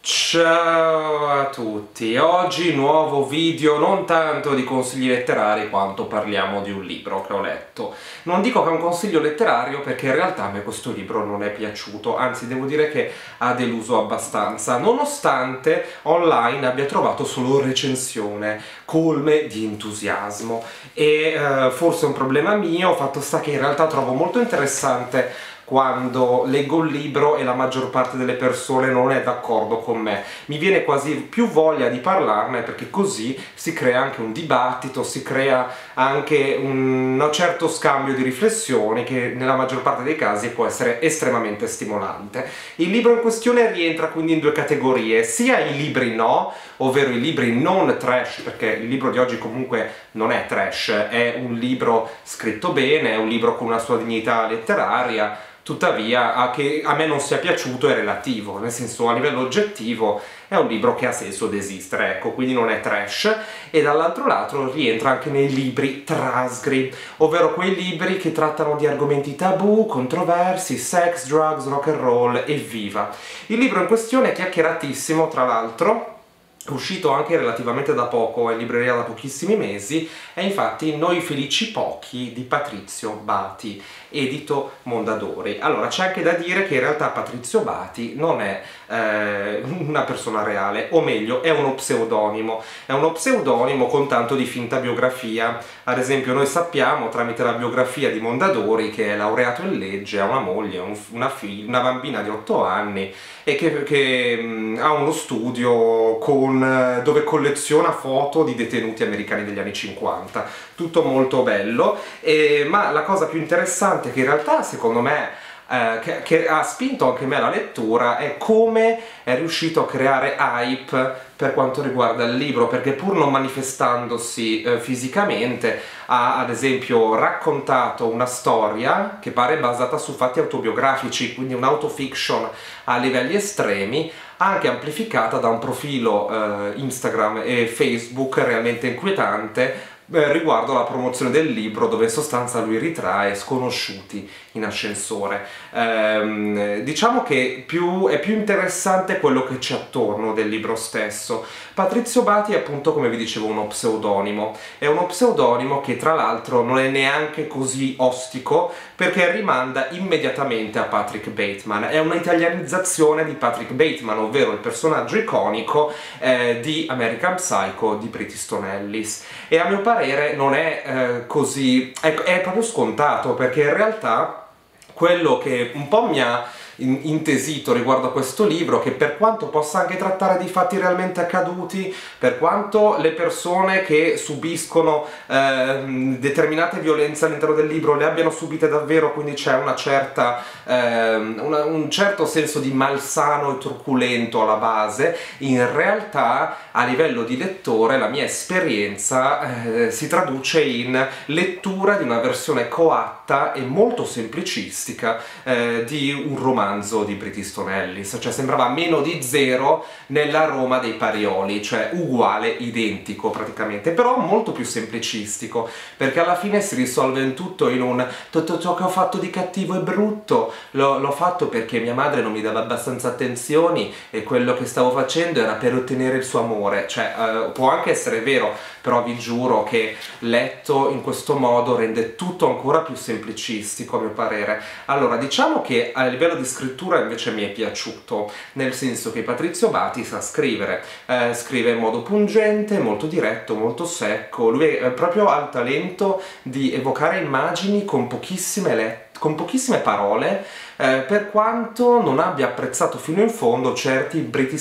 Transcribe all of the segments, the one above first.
Ciao a tutti, oggi nuovo video non tanto di consigli letterari quanto parliamo di un libro che ho letto. Non dico che è un consiglio letterario perché in realtà a me questo libro non è piaciuto, anzi devo dire che ha deluso abbastanza, nonostante online abbia trovato solo recensione colme di entusiasmo e forse è un problema mio, fatto sta che in realtà trovo molto interessante quando leggo un libro e la maggior parte delle persone non è d'accordo con me. Mi viene quasi più voglia di parlarne perché così si crea anche un dibattito, si crea anche un certo scambio di riflessioni che nella maggior parte dei casi può essere estremamente stimolante. Il libro in questione rientra quindi in due categorie, sia i libri no, ovvero i libri non trash, perché il libro di oggi comunque non è trash, è un libro scritto bene, è un libro con una sua dignità letteraria. Tuttavia, che a me non sia piaciuto è relativo, nel senso a livello oggettivo è un libro che ha senso di esistere, ecco, quindi non è trash, e dall'altro lato rientra anche nei libri trasgri, ovvero quei libri che trattano di argomenti tabù, controversi, sex, drugs, rock and roll e viva. Il libro in questione è chiacchieratissimo, tra l'altro, uscito anche relativamente da poco, è in libreria da pochissimi mesi, è infatti Noi felici pochi di Patrizio Bati, edito Mondadori. Allora, c'è anche da dire che in realtà Patrizio Bati non è una persona reale, o meglio, è uno pseudonimo con tanto di finta biografia. Ad esempio, noi sappiamo tramite la biografia di Mondadori che è laureato in legge, ha una moglie, una bambina di 8 anni e che ha uno studio dove colleziona foto di detenuti americani degli anni 50. Tutto molto bello, ma la cosa più interessante che in realtà secondo me che ha spinto anche me alla lettura è come è riuscito a creare hype per quanto riguarda il libro, perché pur non manifestandosi fisicamente ha ad esempio raccontato una storia che pare basata su fatti autobiografici, quindi un'autofiction a livelli estremi, anche amplificata da un profilo Instagram e Facebook realmente inquietante riguardo alla promozione del libro, dove in sostanza lui ritrae sconosciuti in ascensore. Diciamo che è più interessante quello che c'è attorno del libro stesso. Patrizio Bati è appunto, come vi dicevo, uno pseudonimo. È uno pseudonimo che tra l'altro non è neanche così ostico, perché rimanda immediatamente a Patrick Bateman. È una italianizzazione di Patrick Bateman, ovvero il personaggio iconico di American Psycho di Bret Easton Ellis. E a mio parere non è così, è proprio scontato, perché in realtà quello che un po' mi ha intesito riguardo a questo libro, che per quanto possa anche trattare di fatti realmente accaduti, per quanto le persone che subiscono determinate violenze all'interno del libro le abbiano subite davvero, quindi c'è una certa, un certo senso di malsano e truculento alla base, in realtà a livello di lettore la mia esperienza si traduce in lettura di una versione coatta e molto semplicistica di un romanzo di Bret Easton Ellis, cioè sembrava meno di zero nella Roma dei Parioli, cioè uguale, identico praticamente, però molto più semplicistico, perché alla fine si risolve in tutto in un tutto ciò che ho fatto di cattivo e brutto l'ho fatto perché mia madre non mi dava abbastanza attenzioni e quello che stavo facendo era per ottenere il suo amore. Cioè può anche essere vero, però vi giuro che letto in questo modo rende tutto ancora più semplicistico a mio parere. Allora, diciamo che a livello di scrittura invece mi è piaciuto, nel senso che Patrizio Bati sa scrivere, scrive in modo pungente, molto diretto, molto secco, lui proprio ha il talento di evocare immagini con con pochissime parole, per quanto non abbia apprezzato fino in fondo certi Bret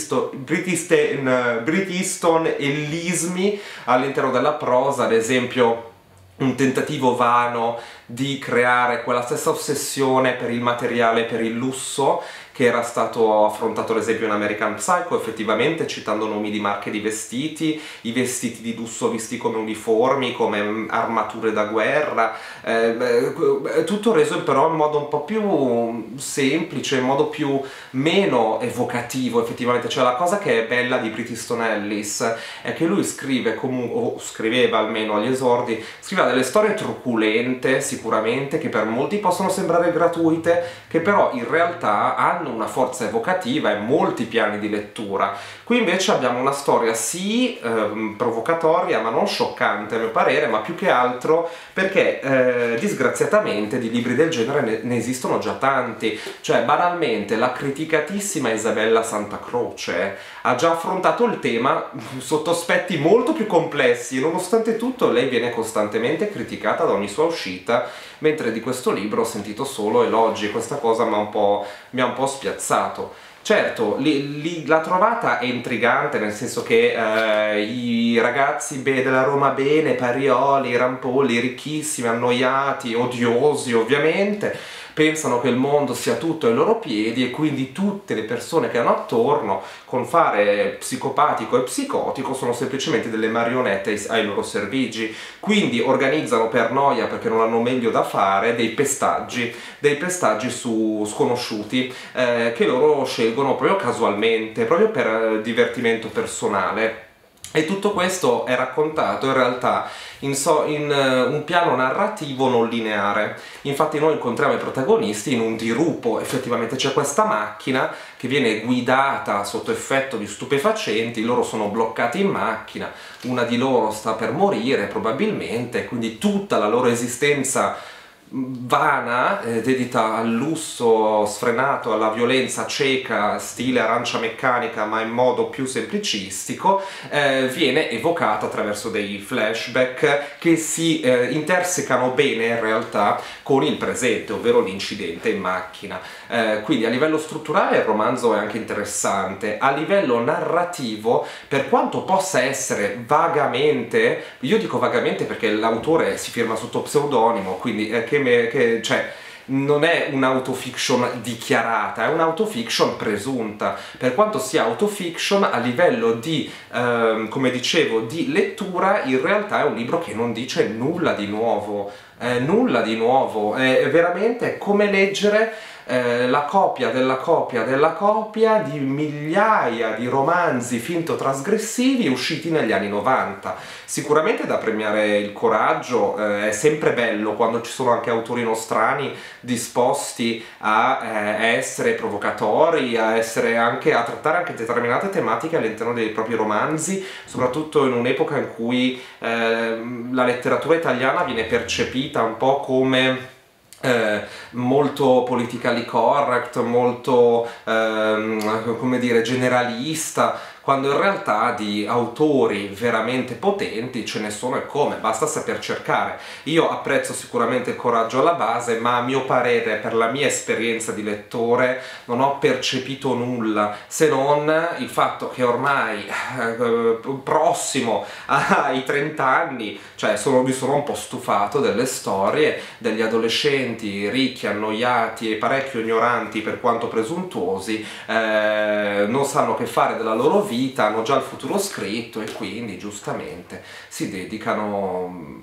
Easton Ellismi all'interno della prosa, ad esempio un tentativo vano di creare quella stessa ossessione per il materiale, per il lusso, che era stato affrontato ad esempio in American Psycho, effettivamente citando nomi di marche di vestiti, i vestiti di lusso visti come uniformi, come armature da guerra, tutto reso però in modo un po' più semplice, in modo meno evocativo effettivamente. Cioè la cosa che è bella di Bret Easton Ellis è che lui scrive comunque, o scriveva almeno agli esordi, scriveva delle storie truculente sicuramente, che per molti possono sembrare gratuite, che però in realtà hanno hanno una forza evocativa e molti piani di lettura. Qui invece abbiamo una storia sì provocatoria, ma non scioccante a mio parere, ma più che altro perché disgraziatamente di libri del genere ne esistono già tanti. Cioè, banalmente, la criticatissima Isabella Santa Croce ha già affrontato il tema sotto aspetti molto più complessi e nonostante tutto lei viene costantemente criticata da ogni sua uscita, mentre di questo libro ho sentito solo elogi e questa cosa mi ha un po' spiazzato. Certo, la trovata è intrigante, nel senso che i ragazzi della Roma bene, parioli, rampolli, ricchissimi, annoiati, odiosi ovviamente, pensano che il mondo sia tutto ai loro piedi e quindi tutte le persone che hanno attorno, con fare psicopatico e psicotico, sono semplicemente delle marionette ai loro servigi. Quindi organizzano per noia, perché non hanno meglio da fare, dei pestaggi su sconosciuti che loro scelgono proprio casualmente, proprio per divertimento personale. E tutto questo è raccontato in realtà in un piano narrativo non lineare. Infatti noi incontriamo i protagonisti in un dirupo, effettivamente c'è questa macchina che viene guidata sotto effetto di stupefacenti, loro sono bloccati in macchina, una di loro sta per morire probabilmente, quindi tutta la loro esistenza vana, dedita al lusso sfrenato, alla violenza cieca, stile Arancia Meccanica ma in modo più semplicistico, viene evocata attraverso dei flashback che si intersecano bene in realtà con il presente, ovvero l'incidente in macchina. Quindi a livello strutturale il romanzo è anche interessante, a livello narrativo, per quanto possa essere vagamente, io dico vagamente perché l'autore si firma sotto pseudonimo, quindi cioè, non è un'autofiction dichiarata, è un'autofiction presunta. Per quanto sia autofiction, a livello di, come dicevo, di lettura, in realtà è un libro che non dice nulla di nuovo. Nulla di nuovo, è veramente come leggere la copia della copia della copia di migliaia di romanzi finto trasgressivi usciti negli anni 90. Sicuramente da premiare il coraggio, è sempre bello quando ci sono anche autori nostrani disposti a essere provocatori, a trattare anche determinate tematiche all'interno dei propri romanzi, soprattutto in un'epoca in cui la letteratura italiana viene percepita un po' come molto politically correct, molto come dire, generalista, quando in realtà di autori veramente potenti ce ne sono e come, basta saper cercare. Io apprezzo sicuramente il coraggio alla base, ma a mio parere, per la mia esperienza di lettore, non ho percepito nulla, se non il fatto che ormai prossimo ai 30 anni, cioè mi sono un po' stufato delle storie degli adolescenti ricchi, annoiati e parecchio ignoranti per quanto presuntuosi, non sanno che fare della loro vita, hanno già il futuro scritto e quindi giustamente si dedicano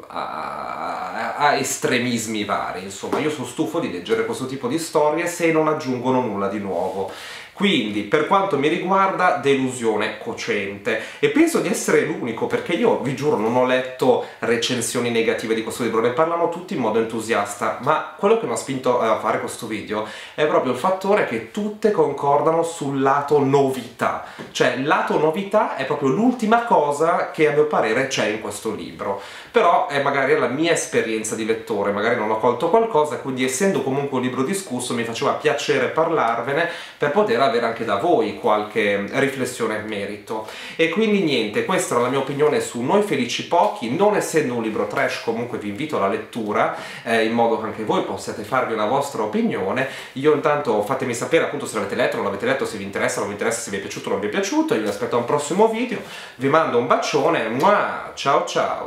a estremismi vari. Insomma, io sono stufo di leggere questo tipo di storie se non aggiungono nulla di nuovo. Quindi, per quanto mi riguarda, delusione cocente. E penso di essere l'unico, perché io, vi giuro, non ho letto recensioni negative di questo libro, ne parlano tutti in modo entusiasta, ma quello che mi ha spinto a fare questo video è proprio il fattore che tutte concordano sul lato novità. Cioè, il lato novità è proprio l'ultima cosa che a mio parere c'è in questo libro. Però è magari la mia esperienza di lettore, magari non ho colto qualcosa, quindi essendo comunque un libro discusso mi faceva piacere parlarvene per poter avere anche da voi qualche riflessione in merito. E quindi niente, questa era la mia opinione su Noi Felici Pochi. Non essendo un libro trash, comunque vi invito alla lettura, in modo che anche voi possiate farvi una vostra opinione. Io intanto fatemi sapere appunto se l'avete letto, non l'avete letto, se vi interessa, non vi interessa, se vi è piaciuto o non vi è piaciuto. Io vi aspetto a un prossimo video, vi mando un bacione, ciao ciao!